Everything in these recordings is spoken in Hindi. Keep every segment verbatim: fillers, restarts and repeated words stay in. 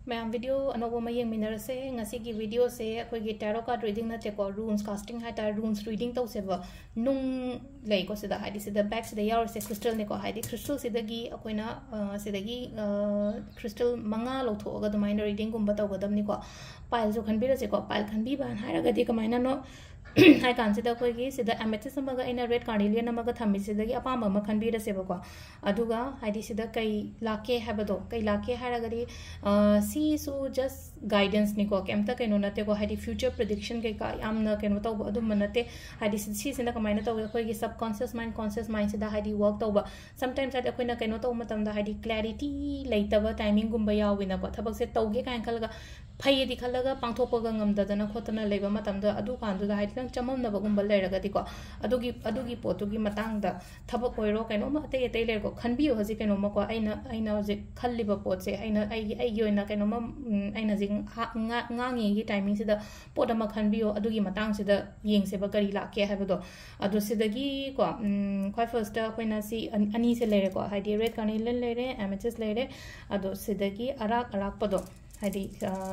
मैम वीडियो अनोब मैं मिनरसे की वीडियो से अखोई टैरो कार्ड रीडिंग नतेको रून्स कास्टिंग है तार रून्स रीडिंग तौसेब नुंग लेको सिदा हाइदि सिदा बैक सिदा यावरसे क्रिस्टल नेको हाइदि क्रिस्टल सिदगी अखोइना सिदगी क्रिस्टल मंगा लौथोगा दुमाइना रीडिंग गुम्बा तौगदमनिको पाइल जो खनबिरसेको पाइल खनबिबा हायरगदि कमाइना नो हाई कानसिदा अखोइगी सिदा एमेथिस अमगा इना रेड कार्डिलियन अमगा थमिसिदगी अपाम अमा खनबिरसेबको अदुगा हाइदि सिदा कई लाके हैबदो कई लाके हायरगदि सी सो जस्ट गाइडेंस निको केमता कइनो नतेको हाइदि फ्यूचर प्रेडिक्शन के का यामना कइनो तौबा अदुम नते हाइदि सी सिना कमाइना तौगे अखोइगी सबकॉन्शियस माइंड कॉन्शियस माइंड सिदा हाइदि वर्क तौबा समटाइम्स हाइदि अखोइना कइनो तौ मतमदा हाइदि क्लैरिटी लेतबा टाइमिंग गुम्बा याविना को थबक से तौगे काइन खलगा फैयदि खलगा पांथोपगा ngамददना खोतना लेबा मतमदा अदु कांदुदा हाइदि नं चममनबगुम्बा लेरगदिको अदुगी अदुगी पोतुगी मतांगदा थबक ओइरो कइनोमा अते अते लेरको खनबियो हजि कइनोमा को आइना आइना हजि खल्लिबा पोतसे आइना आइगी आइगी ओइना कइनोमा आइना जि ngangi timing sida poda ma khanbiyo adugi matang sida yengseba kari lakke habado adu sidagi ko khoi first ta koina si ani se lere ko haidi red carnelian lere amethyst lere adu sidagi arak arak pado haidi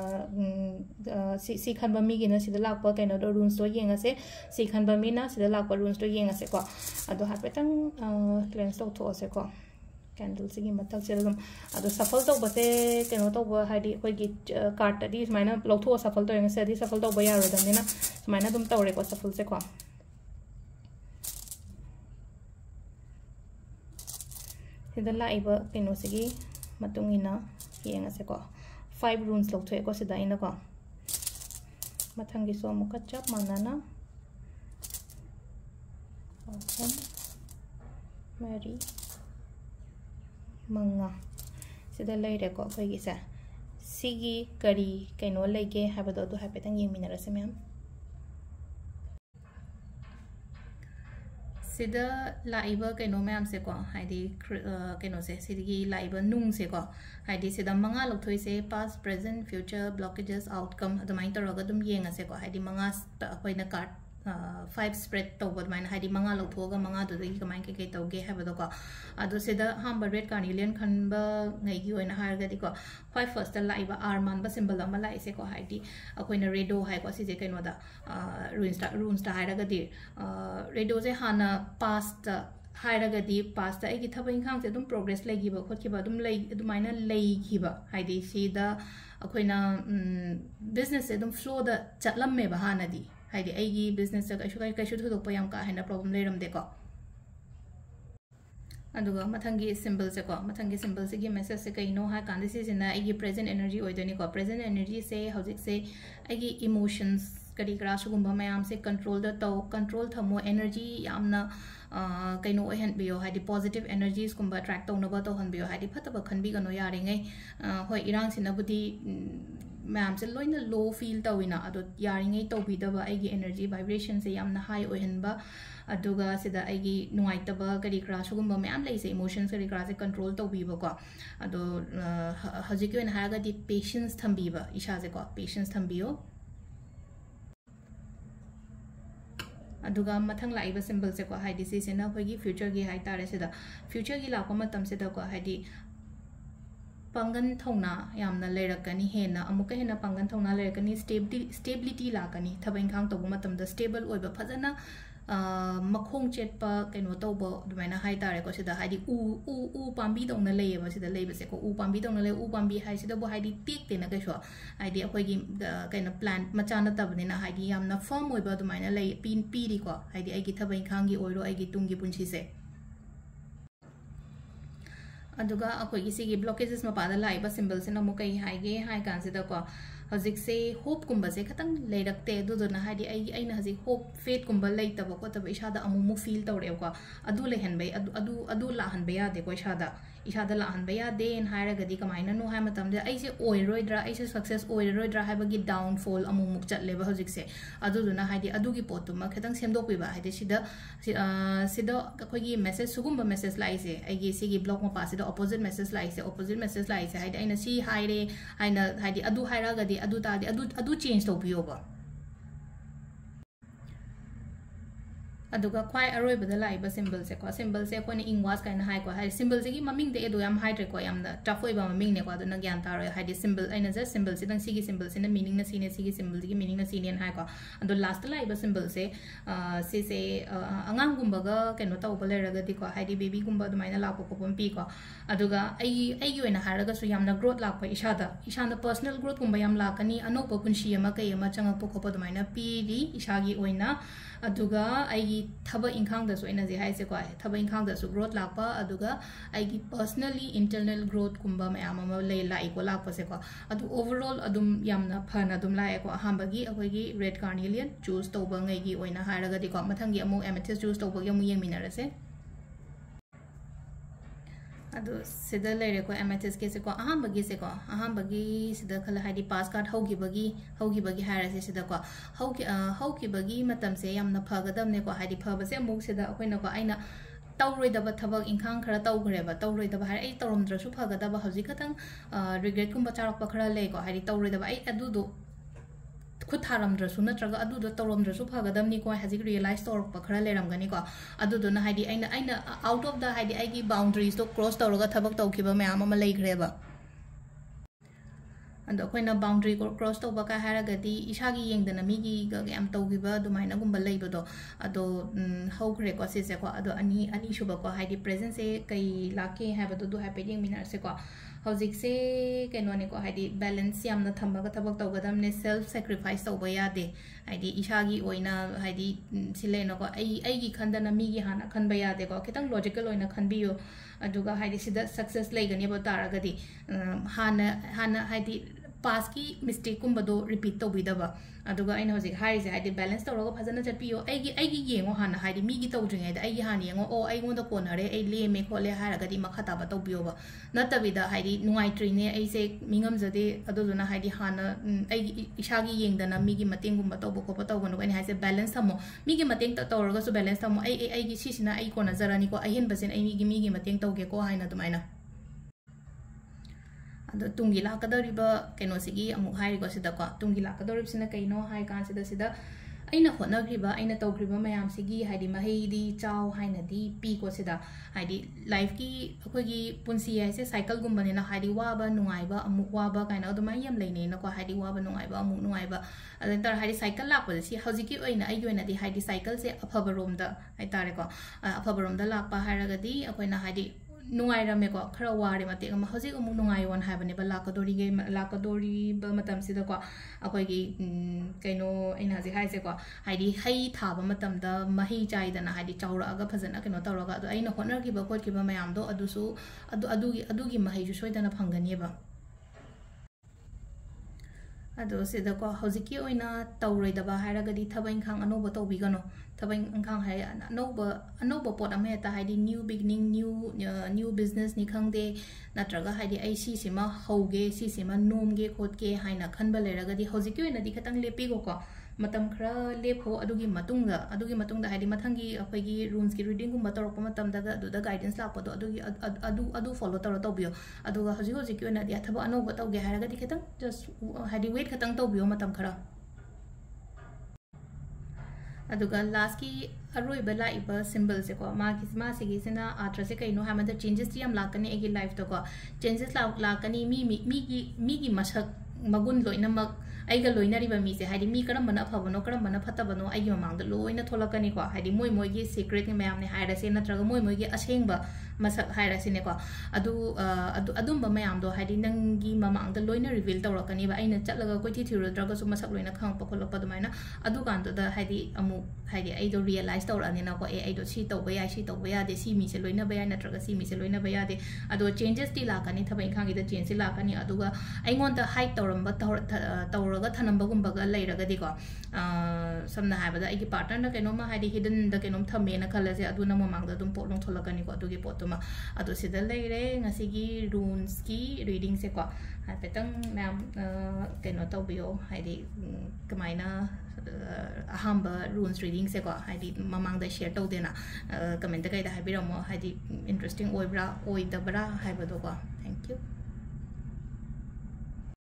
si si khanba mi gina sida lakpa kaino do runes to yengase si khanba mi na sida lakpa runes to yengase ko adu hapetang cleanse to to se ko candle से मथक से अब सफल तब से कहो तब है कार्ड सूमायना लौथो सफल तौर से सफल तब यारोदना सूमायना तौरेको सफल से को लाइब कहो से येंगसेको फाइव रून्स लौथोको सिदाइनको मथंगीसो अमुक चप मानाना मैरी मंगा सिदा लेरेको अखोइगिसे सिगी करी कइनो लेगे हाबदो दो हापेतंग येमिनरसे मैम सिदा लाइबा कइनो मैम से को हाइदि कइनो से सिदगी लाइबा नुंग से को हाइदि सिदा मंगा लौथोइ से past present future blockages outcome अदुमाइन तौरगा दुम येंगसे को हाइदि मंगा अखोइना कार्ड फाइव स्प्रेड तब है मंगा लौथोग मंगा कमाय कई तौगे है हम रेड कार्निलियन खनब नईगी को ख्वाई फर्स्ट लाइब आर मानब सिंबल लाइसे को अखोना रेडो है सिजे कहोद रून्स है रेडो से हाँ पास्ट है पास्ट अगी थब इंखांग से प्रोग्रेस लेगी खोमायना अखोना बिजनेस से फ्लो चलमेब हाँ हाइदि आइगी बिजनेस कैसु कैसु थोदोप याम का हेना प्रॉब्लम लेरमदेको अदुगा मथंगी सिंबल से को मथंगी सिंबल से मेसेज से कईनो है कांदे सिजना आइगी प्रेजेंट एनर्जी ओइदोनिको प्रेजेंट एनर्जी से हौजिक से आइगी इमोशंस करी करा सुगुम्बा मयाम से कंट्रोल द तो कंट्रोल थमो एनर्जी यामना कईनो ओहनबियो हाइदि पॉजिटिव एनर्जीज गुम्बा ट्रैक तौनबा तौहनबियो हाइदि फतबा खनबिगनो यारिङै होय इरांग सिनबुदी मैम से लोइन लो फील तौना अदो यारिङै तौबिदबा आइगी एनर्जी वाइब्रेशन से यामना हाई ओहनबा अदुगा सिदा आइगी नुंगाइतबा करी करा सुगुम्बा मैम लेसे इमोशंस करी करा से कंट्रोल तौबिबको अदो हजिक ओइन हागदि पेशेंस थंबिबा इशाजे को पेशेंस थंबियो अदुगा मथंग लाइब सिंबल से को हाइदि सिसेना अखोइगी फ्यूचर गी हाइतारे सिदा फ्यूचर गी लाको मतम सिदा को हाइदि पंगन थौना यामना लेरकनी हेना अमुक हेना पंगन थौना लेरकनी स्टेबिलिटी स्टेबिलिटी लाकनी थब इंखांग तौब मतमदा स्टेबल ओइबा फजना मखोंग चेटपा कइनो तौब दुमाइना हाइतारे को सिदा हाइदि उ उ उ पांबी दौना लेयबा सिदा लेबसे को उ पांबी दौना ले उ पांबी हाइ सिदा बो हाइदि टेक तेना कैसो हाइदि अखोइगी कइनो प्लांट मचाना तबनिना हाइदि यामना फर्म ओइबा दुमाइना ले पिन पीरी को हाइदि आइगी थब इंखांगी ओइरो आइगी तुंगी पुंसी से अदुगा अखोइगी सिगी ब्लॉकेजेस मपादा लाइबा सिंबल से नमु कई हाइगे हाइ कांसिदा को हजिक से होप कुंबा से खतंग लेरक्ते दुदुना हाइदि आई आइना हजिक होप फेट कुंबा लेतब को तब इशादा अमुमु फील तौरे को अदु लेहनबे अदु अदु अदु लाहनबे यादे को इशादा इशादा लाहनबे यादे इन हायरगदि कमाइना नो हाय मतमदे आइसे ओइरोइद्रा आइसे सक्सेस ओइरोइद्रा हाइबगी डाउनफॉल अमुमुक चटलेबा हजिक से अदुदुना हाइदि अदुगी पोतुमा खतंग सेमदोकबिबा हाइदि सिदा सिदा अखोइगी मेसेज सुगुम्बा मेसेज लाइसे आइगी सिगी ब्लॉक मपा सिदा ऑपोजिट मेसेज लाइसे ऑपोजिट मेसेज लाइसे हाइदि आइना सी हाइरे हाइना हाइदि अदु हायरगदि अदु तादि अदु अदु चेंज तौबियोबा अदुगा ख्वाई अरोइबदा लाइबा सिंबल से को सिंबल से कोने इंगवास काइना हाई को हाई सिंबल से की ममिंग दे एदो याम हाइड्रे को याम द टफ ओइबा ममिंग ने को अदुना ज्ञान तारो हाइडी सिंबल आइना जे सिंबल से दंग सिगी सिंबल से न मीनिंग न सीने सिगी सिंबल की मीनिंग न सीनियन हाई को अदो लास्ट लाइबा सिंबल से से से अंगांग गुंबगा केनो तौबा लेरगदि को हाइडी बेबी गुंबा दुमाइना लापो को पम पी को अदुगा आई आई की ओइना हारगा सु यामना ग्रोथ लापा इशादा इशाना पर्सनल ग्रोथ गुंबा याम लाकनी अनोपा पुंशी अमा कई अमा चंगपो खोपा दुमाइना पीरी इशागी ओइना अदुगा आई थब इंखांग दसु एना जे हाइसे को थब इंखांग दसु ग्रोथ लापा अदुगा आई पर्सनली इंटरनल ग्रोथ कुंबा मयाम अमा ले लाई को लापा से को अदु ओवरऑल अदुम यामना फन अदुम लाए को अहांबगी अखोगी रेड कार्निलियन चूज तौबा ngैगी ओइना हारगदि को मथंगी अमु एमेथिस चूज तौबगी अमु येंगमिनरसे अदु सिदा लेरे को एमेथिस के से को अहांबगी से को अहांबगी सिदा खल हाइडी पास कार्ड हौगिबगी हौगिबगी हारसे सिदा को हौगी हौगिबगी मतम से यामना फगदमने को हाइडी फबसे अमु सिदा अखोइना को आइना तौरोइदबा थबक इंखांग खरा तौग्रेबा तौरोइदबा हाइ आई तौरमद्रसु फगदबा हौजि खतंग रिग्रेट कुंबा चारकपा खरा ले को हाइडी तौरोइदबा आई अदुदो खुद थारमद्रसु नत्रगा अदुदो तौरमद्रसु फगदमनि को हजिक रियलाइज तौरकपा खरा लेरमगनि को अदुदोना हाइडी आइना आइना आउट ऑफ द हाइडी आइगी बाउंड्रीज तो क्रॉस तौरगा थबक तौखिबा मयाम अमा लेग्रेबा अदो अखोइना बाउंड्री को क्रॉस तौबा का हारगदि इसागी येंगदना मिगी ग याम तौगिबा दुमाइना गुंबा लेइबदो अदो हौग्रे को सिसे को अदो अनि अनि शुभ को हाइडी प्रेजेंस से कई लाके हाबदो दो हाइपे येंगमिनार से को हौजिक से केनोने को हाइडी बैलेंस यामना थम्बगा थबक तौगदमने सेल्फ सैक्रिफाइस तौबा यादे हाइडी इसागी ओइना हाइडी सिलेनो को आई आइगी खंदना मिगी हाना खनबा यादे को खितंग लॉजिकल ओइना खनबियो अदुगा हाइडी सिदा सक्सेस लेगनि बतारगदि हाना हाना हाइडी पास की मिस्टेक कुंबदो रिपीट तौबिदबा अदुगा आइना हजिक हाइजे हाइडी बैलेंस तौरगा फजना चटपियो आइगी आइगी येंगो हाना हाइडी मिगी तौद्रिङैदा आइगी हाना येंगो ओ आइगोंदा कोनरे आइ लेमे खोले हारगदि मखताबा तौबियोबा नतबिदा हाइडी नुंगाइत्रिने आइसे मिंगमजदे अदुदुना हाइडी हाना आइगी इसागी येंगदना मिगी मतेंगुंबा तौबो खोपा तौगनो आइना हाइसे बैलेंस थमो मिगी मतेंग तौरगा सु बैलेंस थमो आइ आइगी सिसिना आइ कोना जरानी को अहिनबसिन आइ मिगी मिगी मतेंग तौगे को हाइना दुमाइना अदो तुंगी लाकदरिबा केनोसिगी अमु हाइरिगो सिदको तुंगी लाकदरिबसिना कइनो हाइ कानसिदा सिदा अइना होनग्रिबा अइना तौग्रिबा मयामसिगी हाइदि महेदी चाव हाइनदी पीको सिदा हाइदि लाइफ की अखोगी पुंसी हाइसे साइकिल गुंबनेना हाइदि वाबा नुंगाइबा अमु वाबा काइना अदुमाइ यम लेनेनको हाइदि वाबा नुंगाइबा अमु नुंगाइबा अदर हाइदि साइकिल लापदसि हजिकी ओइना अइगी ओइनादि हाइदि साइकिल से अफबरोमदा हाइतारेको अफबरोमदा लापा हाइरगदि अखोइना हाइदि नुंगाइरमेको खरा वारे मतेक अमा हजिक अमु नुंगाइयोन हाइबनेबा लाकदोरिगे लाकदोरिबा मतमसिदको अखोइगी कइनो अइना हजिक हाइसेको हाइदि हई थाबा मतमदा मही चाइदना हाइदि चाउरागा फजना कइनो तौरगा अदो अइना होनरगिबा खोटगिबा मयामदो अदुसु अदु अदुगी अदुगी महैजु सोइदना फंगनिबा अदो सिदको हजिकी ओइना तौरोइदबा हाइरगदि थबा इंखांग अनोबा तौबिगनो थबा इंखांग हाइ अनोबा अनोबा पोट अमा हेता हाइदि new beginning new new business नि खंगदे नत्रगा हाइदि आई सी सिमा हौगे सी सिमा नोमगे खोटके हाइना खनबा लेरगदि हजिकी ओइनादि खतंग लेपिगो को मतम खरा लेखो अदुगी मतुंगदा अदुगी मतुंगदा हाइदि मथंगी अखोइगी रूल्स की रीडिंग गुंबा तौरको मतमदा अदुदा गाइडेंस लापदो अदुगी अदु अदु फॉलो तौर तौबियो अदुगा हजिक हजिकी ओइनादि अथबा अनोबा तौगे हाइरगदि खतंग जस्ट हाइदि वेट खतंग तौबियो मतम खरा अदुगा लास्ट की अरोइबा लाइबा सिंबल से को मागी मासिगी सिना आत्र से कइनो हामदा चेंजेस याम लाकनी एगी लाइफ तो को चेंजेस लाकनी मी मीगी मीगी मसक मगुन लोइनमक आइगा लोइनरिबा मी से हाइदि मी करमबना फबनो करमबना फतबनो आइगी ममांगदा लोइना थोलकनी को हाइदि मोय मोयगी सीक्रेट नि मयामने हाइरसे नत्रगा मोय मोयगी असेंगबा मसक हाइरसिने को अदु अदु अदुंबा मयामदो हाइदि नंगी ममांगदा लोइना रिवील तौरकनी बा आइना चटलगा कोइथि थिरुद्रगा सु मसक लोइना खांगपा खोलपा दुमाइना अदु कांददा हाइदि अमु हाइदि आइदो रियलाइज तौरनिना को ए आइदो सी तौबा याइ सी तौबा यादे सी मी से लोइना बया नत्रगा सी मी से लोइना बया दे अदो चेंजेस ति लाकनी थबा इंखांगी द चेंज लाकनी अदुगा आइंगोंदा हाइट तौरंबा तौरगा थनंबगुंबगा लेरगदिको समना हाबदा आइगी पार्टनर केनोमा हाइदि हिडन द केनोम थमेना खलसे अदुना ममांगदा दुम पोट लोंग थोलकनी को अदुगी पोटुमा अदो सिदा लेरे ngasiगी runes की रीडिंग से को हाइपेतंग मैम केनो तौबियो हाइदि कमाइना अहंबा runes रीडिंग से को हाइदि ममांगदा शेयर तौदेना कमेंट कइदा हाइबिरमो हाइदि इंटरेस्टिंग ओइब्रा ओइदबरा हाइबदो को थैंक यू।